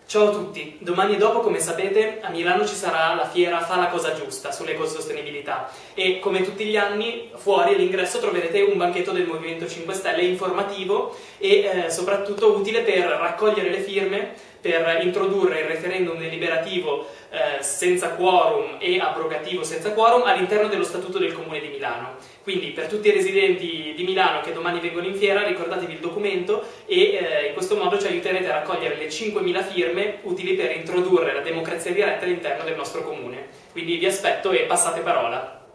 Ciao a tutti, domani e dopo, come sapete, a Milano ci sarà la fiera Fa la cosa giusta sull'ecosostenibilità e, come tutti gli anni, fuori all'ingresso troverete un banchetto del Movimento 5 Stelle informativo e soprattutto utile per raccogliere le firme, per introdurre il referendum deliberativo senza quorum e abrogativo senza quorum all'interno dello Statuto del Comune di Milano. Quindi per tutti i residenti di Milano che domani vengono in fiera, ricordatevi il documento e in questo modo ci aiuterete a raccogliere le 5.000 firme utili per introdurre la democrazia diretta all'interno del nostro comune. Quindi vi aspetto e passate parola.